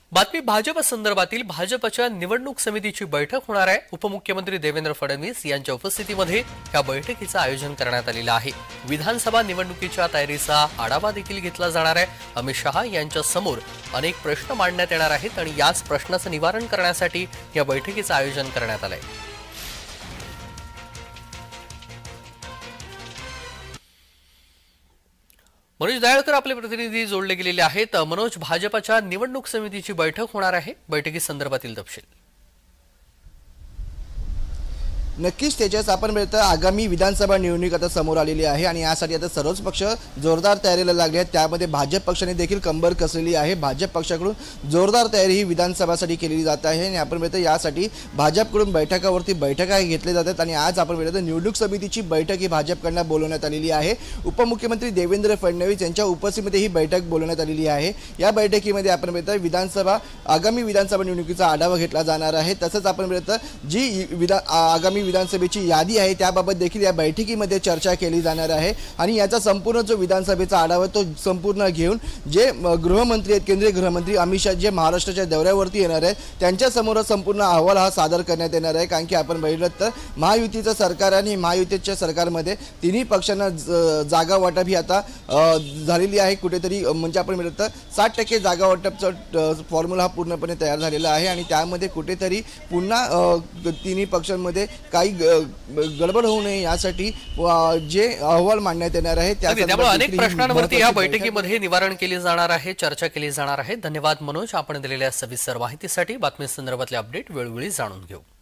बातमी भाजप संदर्भातील भाजपच्या निवडणूक समितीची बैठक होणार आहे। उपमुख्यमंत्री देवेंद्र फडणवीस यांच्या उपस्थितीमध्ये या बैठकीचं आयोजन करण्यात आलेलं आहे। विधानसभा निवडणुकीच्या तयारीचा आढावा देखील घेतला जाणार आहे। अमित शहा यांच्या समोर अनेक प्रश्न मांडण्यात येणार आहेत आणि याच प्रश्नाचं निवारण करण्यासाठी या बैठकीचं आयोजन करण्यात आलंय। मनोज दयाळकर आपले प्रतिनिधी जोडले गेलेले आहेत। मनोज, भाजपच्या निवडणूक समितीची बैठक होणार आहे, बैठकी संदर्भातील तपशील। नक्कीच त्याच्याच आपण बघतो आगामी विधानसभा निवडणूक आता समोर आलेली आहे आणि यासाठी आता सर्वच पक्ष जोरदार तयारीला लागले आहेत। त्यामध्ये भाजप पक्षाने देखील कंबर कसलेली आहे। भाजप पक्षाकडून जोरदार तयारी ही विधानसभासाठी केली जात आहे आणि आपण बघतो यासाठी भाजपकडून बैठका घेतल्या जातात आणि आज आपण बघतो निवडणूक समितीची बैठक ही भाजपकडून बोलवण्यात आलेली आहे। उपमुख्यमंत्री देवेंद्र फडणवीस यांच्या उपस्थितीमध्ये ही बैठक बोलवण्यात आलेली आहे। या बैठकीमध्ये आपण बघतो आगामी विधानसभा निवडणुकीचा आढावा घेतला जाणार आहे। तसंच आपण बघतो जी आगामी विधानसभेची यादी आहे त्याबाबत देखील या बैठकीमध्ये चर्चा केली जाणार आहे आणि याचा संपूर्ण जो विधानसभेचा आढावा तो संपूर्ण घेऊन जे गृहमंत्री आहेत, केंद्रीय गृहमंत्री अमित शहा जे महाराष्ट्राच्या दौऱ्यावरती येणार आहेत त्यांच्या समोर संपूर्ण अहवाल हा सादर करण्यात येणार आहे। कारण की आपण बघितलं तर महायुतीचं सरकार आणि महायुतीच्या सरकारमध्ये तिन्ही पक्षांना जागा वाटप ही आता झालेली आहे। कुठेतरी म्हणजे आपण बघितलं तर 60% जागा वाटपचा फॉर्म्युला हा पूर्णपणे तयार झालेला आहे आणि त्यामध्ये कुठेतरी पुन्हा तिन्ही पक्षांमध्ये काही गडबड होऊ नये यासाठी जे अहवाल मांडण्यात येणार आहे त्यामुळे अनेक प्रश्नांवरती या बैठकीमध्ये निवारण केले जाणार आहे, चर्चा केली जाणार आहे। धन्यवाद मनोज, आपण दिलेल्या सविस्तर माहितीसाठी। बातमी संदर्भातले अपडेट वेळोवेळी जाणून घेऊ।